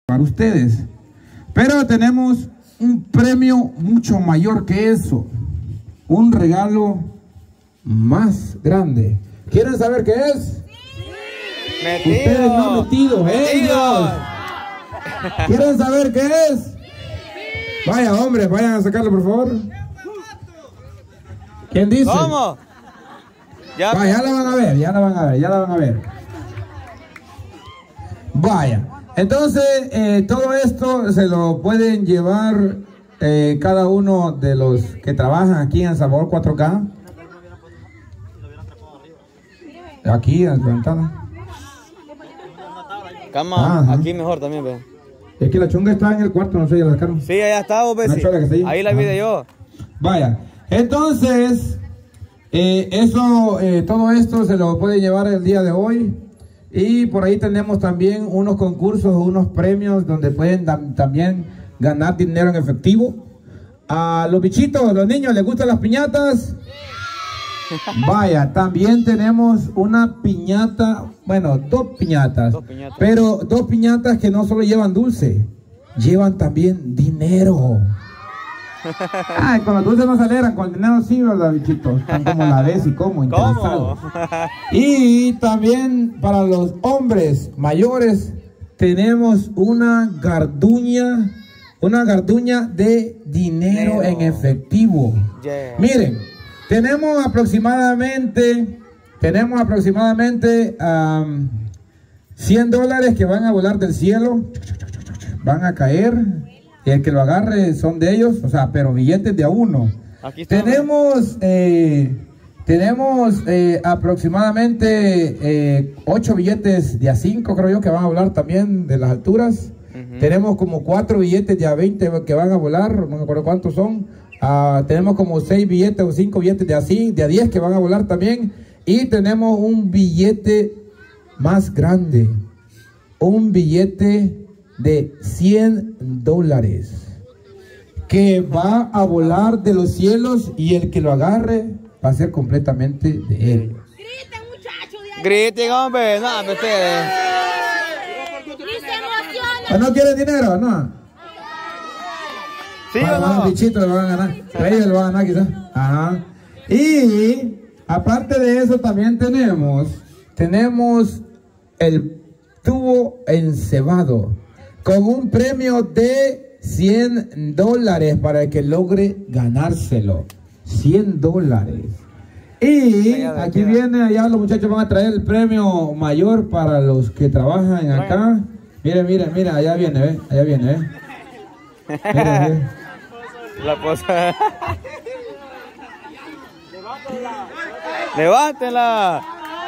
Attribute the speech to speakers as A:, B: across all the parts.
A: para ustedes. Pero tenemos un premio mucho mayor que eso. Un regalo más grande. ¿Quieren saber qué es?
B: Metido.
A: Ustedes no metidos, ellos. ¿Quieren saber qué es? Vaya, hombre, vayan a sacarlo, por favor. ¿Quién dice?
B: ¿Cómo?
A: Ya la van a ver, ya la van a ver, ya la van a ver. Vaya, entonces todo esto se lo pueden llevar cada uno de los que trabajan aquí en El Salvador 4K. Aquí en la ventana.
B: Cama, aquí mejor también, ve.
A: Es que la chunga está en el cuarto, no sé, ya la sacaron.
B: Sí, allá está, vos ves. Ahí la vi yo.
A: Vaya, entonces, todo esto se lo puede llevar el día de hoy. Y por ahí tenemos también unos concursos, unos premios donde pueden también ganar dinero en efectivo. A los bichitos, los niños, ¿les gustan las piñatas? Vaya, también tenemos una piñata, bueno, dos piñatas, pero dos piñatas que no solo llevan dulce, llevan también dinero. Ay, con los dulces no se alegran, con el dinero sí, ¿verdad, bichitos? Están como la vez y como interesados. Y también para los hombres mayores tenemos una garduña de dinero en efectivo. Miren. Tenemos aproximadamente $100 que van a volar del cielo, van a caer, y el que lo agarre son de ellos, o sea, pero billetes de a uno. Aquí tenemos aproximadamente 8 billetes de a 5, creo yo, que van a volar también de las alturas. Tenemos como 4 billetes de a 20 que van a volar, no me acuerdo cuántos son. Tenemos como 6 billetes o 5 billetes de a 10 que van a volar también. Y tenemos un billete más grande, un billete de $100 que va a volar de los cielos, y el que lo agarre va a ser completamente de él.
C: Griten, muchachos.
B: Griten, hombre. No, ustedes.
A: ¿No quieren dinero? No.
B: ¿Sí o no?
A: Los bichitos lo van a ganar. Ellos lo van a ganar quizás. Ajá. Y aparte de eso también tenemos el tubo encebado con un premio de $100 para el que logre ganárselo. $100. Y aquí viene, allá los muchachos van a traer el premio mayor para los que trabajan acá. Mira, allá viene, ¿ve? Allá viene, ¿ve? Mira.
B: La cosa. Levántela.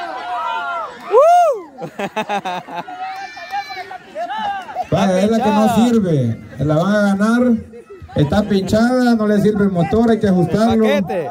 A: Es la que no sirve. La van a ganar. Está pinchada, no le sirve el motor, hay que ajustarlo.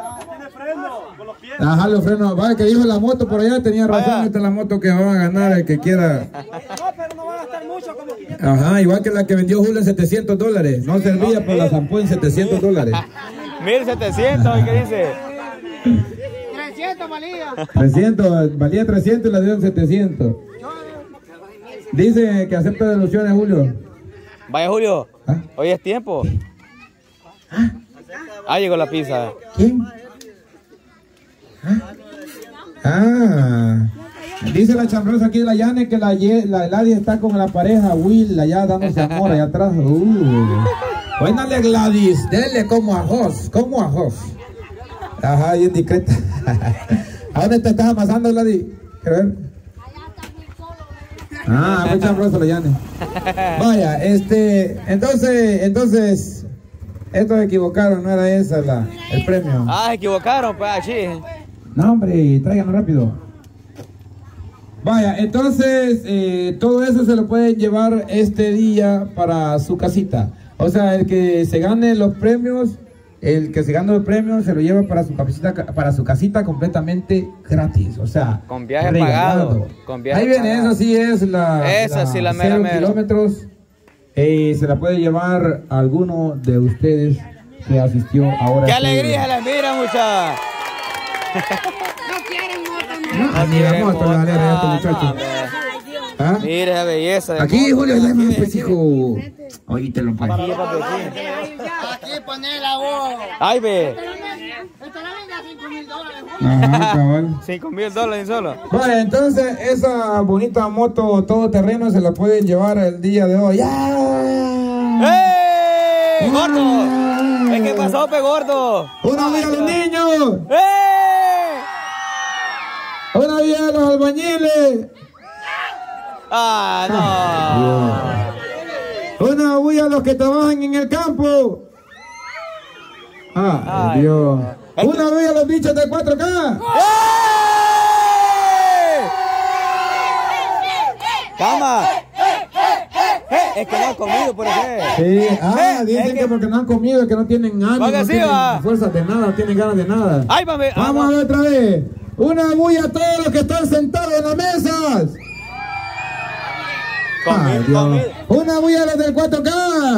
A: Ajá, los frenos. Vaya, que dijo la moto por allá, tenía razón. Esta es la moto que van a ganar el que quiera.
D: Pero no va a gastar mucho como quiera.
A: Ajá, igual que la que vendió Julio en $700. No servía, pero la zampó en $700.
B: 1700, ¿qué dice?
D: 300 valía.
A: 300, valía 300 y la dieron 700. Dice que acepta devoluciones, Julio.
B: Vaya, Julio. Hoy es tiempo. Llegó la pizza.
A: ¿Quién? Dice la chambrosa aquí de la Yane que la Gladys está con la pareja Will allá dándose amor allá atrás. Buenale, Gladys, denle como a Jos. Ajá, bien discreta. ¿A dónde te estás amasando, Gladys? Quiero ver. Muy chambrosa la Yane. Vaya, entonces estos se equivocaron, no era esa el premio.
B: Se equivocaron, pues así.
A: No, hombre, tráiganlo rápido. Vaya, entonces todo eso se lo pueden llevar este día para su casita. O sea, el que se gane los premios, se lo lleva para su casita completamente gratis. O sea,
B: con viaje pagado.
A: Ahí viene, esa sí es la 0 kilómetros. Se la puede llevar a alguno de ustedes que asistió ahora.
B: ¡Qué alegría la mira, mucha!
D: No quieren moto,
A: no. Ni la moto, la alegre, muchachos. ¿Ah?
B: Mire esa belleza. de
A: Aquí,
B: moto.
A: Julio, dame un
B: Aquí,
A: pesijo. Oítelo, pues.
B: aquí, papi, aquí.
D: Aquí ponela vos.
B: Ay, ve.
D: Esto la vende a $5,000.
A: Ajá, cabal.
B: $5,000 solo.
A: Bueno, entonces esa bonita moto todoterreno se la pueden llevar el día de hoy.
B: ¡Eh! ¡Gordo! ¿Qué pasó, pe gordo?
A: ¡Una vida a los niños!
B: ¡Eh!
A: ¡Una vida a los albañiles!
B: ¡Ah, no!
A: ¡Una bulla a los que trabajan en el campo! ¡Ay,
B: Ay,
A: Dios!
B: no.
A: ¡Una bulla a los bichos de 4K!
B: ¡Eh! ¡Cama! Es que no han comido, por ejemplo.
A: Sí, dicen
B: es
A: que
B: que-
A: porque no han comido, que no tienen ánimo,
B: Oiga,
A: no
B: sí,
A: tienen
B: va.
A: fuerzas de nada, no tienen ganas de nada.
B: ¡Ay, mami!
A: Vamos a ver otra vez. Una bulla a todos los que están sentados en las mesas. Ay, Dios. Una bulla a los del 4K.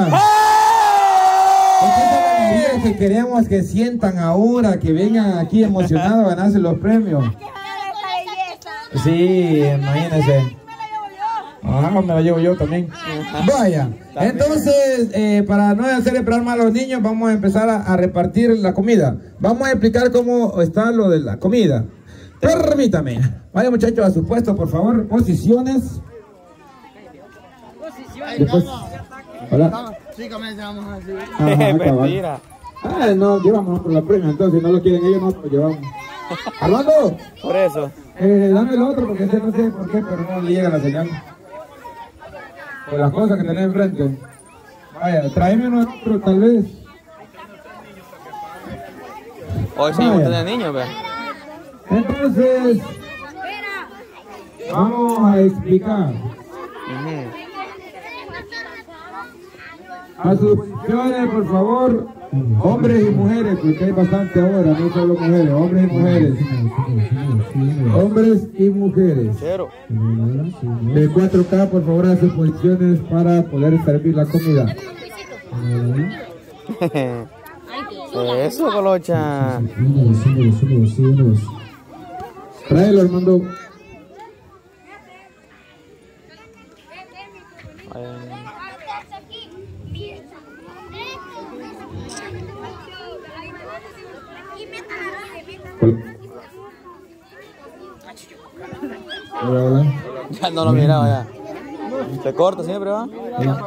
A: Es que queremos que sientan ahora, que vengan aquí emocionados a ganarse los premios. Sí, imagínense. Ah, me la llevo yo también. Vaya, entonces, para no hacer esperar más a los niños, vamos a empezar a repartir la comida. Vamos a explicar cómo está lo de la comida. Permítame. Vaya, muchachos, a su puesto, por favor. Posiciones. Después- Hola.
D: Sí, comenzamos así.
A: Ajá, cabal.
B: Mentira.
A: No, llevamos por la premia, entonces si no lo quieren ellos, nosotros llevamos. Armando,
B: Por eso.
A: dame el otro porque este no sé por qué, pero no le llega la señal. Por las cosas que tenés enfrente. Vaya, tráeme uno otro tal vez.
B: Hoy sí,
A: Vaya.
B: vamos a tener niños, ve.
A: Entonces, vamos a explicar.
B: Ujú.
A: A sus posiciones, por favor, hombres y mujeres, porque hay bastante ahora, no solo mujeres, hombres y mujeres. Hombres y mujeres.
B: Cero.
A: De 4K, por favor, a sus posiciones para poder servir la comida.
B: Eso, colocha.
A: Tráelo, Armando. Hola, hola.
B: Ya no lo miraba ya. Se corta siempre, ¿va?
A: Hola.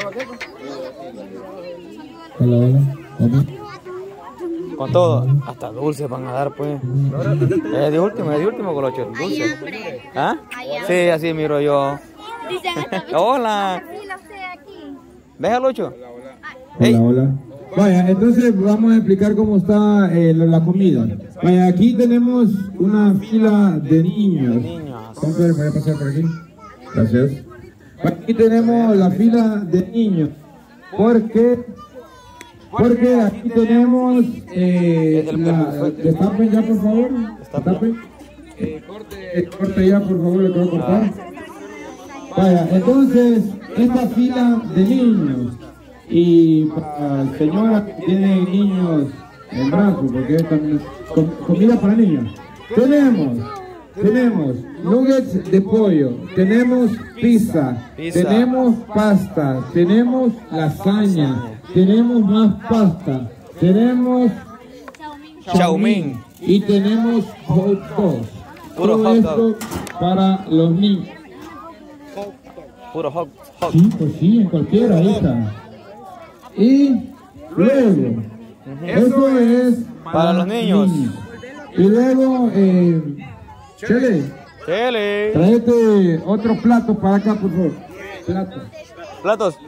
A: Hola, hola. Hola.
B: Con todo. Hasta dulces van a dar, pues. Es de último, colocho. Dulce. ¿Ah? Sí, así miro yo. Hola. ¿Ves, Lucho?
A: Hola, hola. Vaya, entonces vamos a explicar cómo está la comida. Vaya, aquí tenemos una fila de niños. ¿Cómo puede pasar por aquí? Gracias. Aquí tenemos la fila de niños. Porque aquí tenemos destapen ya, por favor. Destapen. Corte ya, por favor, le puedo cortar. Vaya, entonces, esta fila de niños y para señoras que tienen niños en brazos, porque es también comida para niños. Tenemos nuggets de pollo, tenemos pizza, tenemos pasta, tenemos lasaña, tenemos más pasta, tenemos
B: Chaumín.
A: y tenemos hot dogs.
B: Puro
A: Todo
B: hot
A: esto
B: dog.
A: para los niños.
B: Puro hot.
A: Sí, pues sí, en cualquiera, ahí está. Y luego, eso es
B: Para los niños.
A: Y luego, Chele,
B: Chele.
A: tráete otros platos para acá, por favor. Platos.
B: Platos.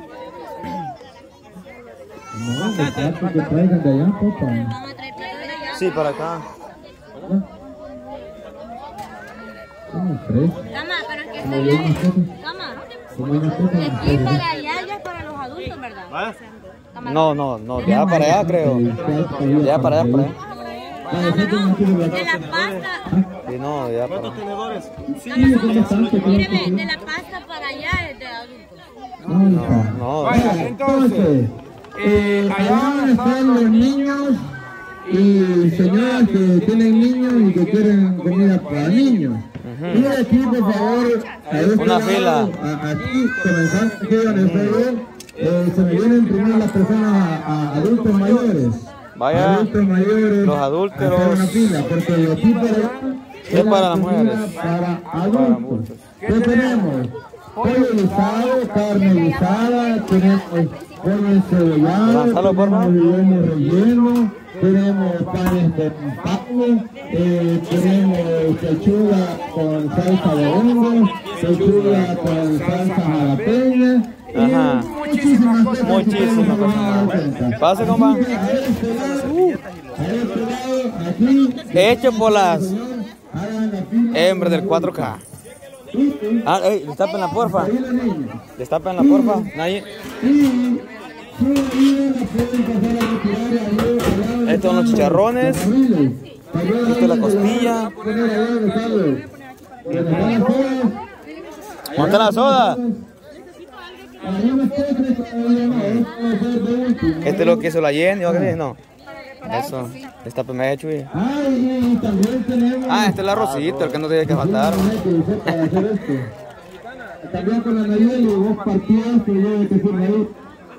A: No, los platos que traigan de allá, papá.
B: Sí, para acá.
A: ¿Cómo crees?
C: Cama, pero es que
A: Como hay unas cosas,
C: Cama.
A: como hay unas cosas,
C: De aquí para allá ya es para los adultos, ¿verdad?
B: No, de allá para allá creo. De allá para allá, para allá.
C: De la pasta,
B: Sí, no, de allá para allá.
A: Sí, es bastante, claro que
C: míreme,
A: sí.
C: de la pasta para allá es de adultos.
A: No, hija.
B: No,
A: Vaya, entonces, allá están los niños y señoras que tienen niños y que quieren comida para niños. Y aquí, por favor, a este
B: Una
A: lado,
B: fila.
A: Aquí, comenzando aquí donde estoy yo, se me vienen primero las personas adultos mayores.
B: Vaya,
A: Adultos mayores.
B: los adultos.
A: a hacer una fila, porque de aquí para allá
B: Es para las mujeres.
A: Para adultos. ¿Qué tenemos? Pollo guisado, carne guisada, tenemos pollo encebollado,
B: Lánzalo, por favor.
A: tenemos relleno, tenemos panes de panes, tenemos pechuga con salsa de hongo, pechuga con salsa jalapeña.
B: Ajá.
A: Muchísimas cosas.
B: Muchísimas cosas. Pase, compa.
A: A este lado, aquí,
B: Hecho por las
A: hagan la fila.
B: hembras del 4K. Ah, ey, destápenla, porfa. Destápenla, porfa. Nadie. Estos son los chicharrones. Esta es la costilla. ¿Cuánta la soda? Este es lo que hizo la Jenny, ¿o qué? No. Eso. Destápenme, Chuy. Ah, este es el arrocito, el que no tiene que faltar.
A: También con la Nayeli, vos partidas que lleve que sirve ahí.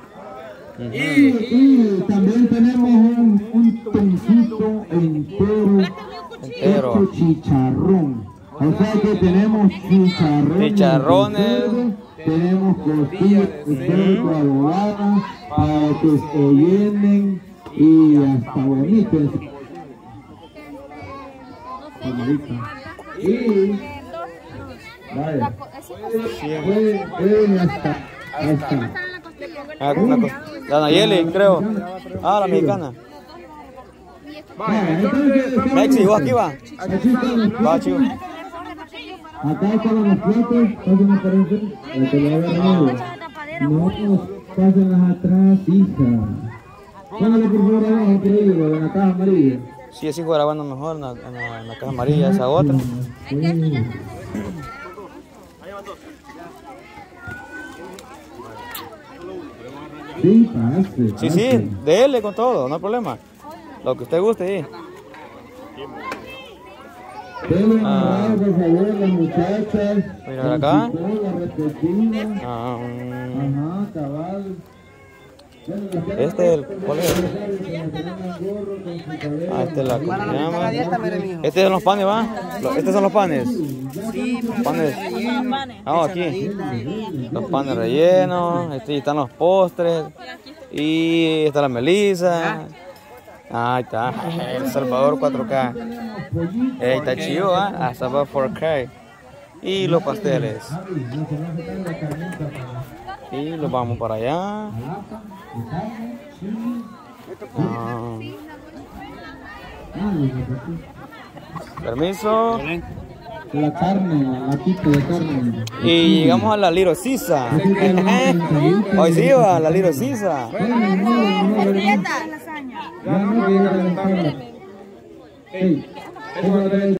A: Y también tenemos un toncito entero. Hecho chicharrón. O sea que tenemos
B: Chicharrones.
A: tenemos costillas de cerdo adobadas para que se llenen y hasta bonitos. Y vaya, pueden hasta.
B: Ah, la Nayeli, creo. Ah, la mexicana. Mexi, ¿vos aquí va? Va, chivo.
A: Acá están los platos, pasen a aparecer, el que lo haga nuevo. No, pásenlas atrás, hija. Póngale por favor abajo, querido, en la caja amarilla.
B: Sí, así fuera bueno mejor en la caja amarilla, esa otra.
A: Sí, pase.
B: Sí, sí, dele con todo, no hay problema. Lo que usted guste, sí.
A: Denle una por favor, las muchachas.
B: Mira acá.
A: La respectiva.
B: Ah,
A: Ajá, cabal.
B: este es el, ¿cuál es? Ah, este es la, ¿cómo se llama? Estos son los panes, ¿va? Estos son los panes. Panes. Ah, aquí. Los panes rellenos. Aquí están los postres. Y está la melisa. Ahí está. El Salvador 4K. Está chido, ¿ah? Salvador 4K. Y los pasteles. Y los vamos para allá. Ah. Permiso.
A: La carne, la latita de carne.
B: Y llegamos a la Little Sisa. Hoy sí va, la Little Sisa.
A: Ya no,